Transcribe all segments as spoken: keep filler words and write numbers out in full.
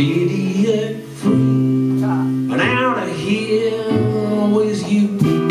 idiot free and out of here with you.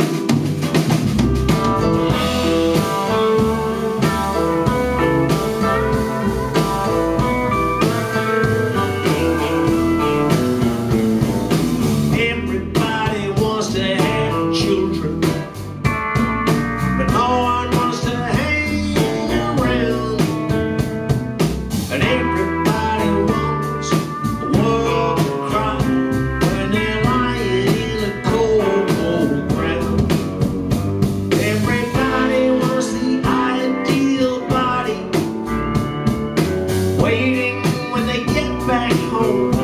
Everybody wants to have children, but no one wants to hang around. And everybody wants the world to cry when they're lying in the cold, cold ground. Everybody wants the ideal body, waiting when they get back home.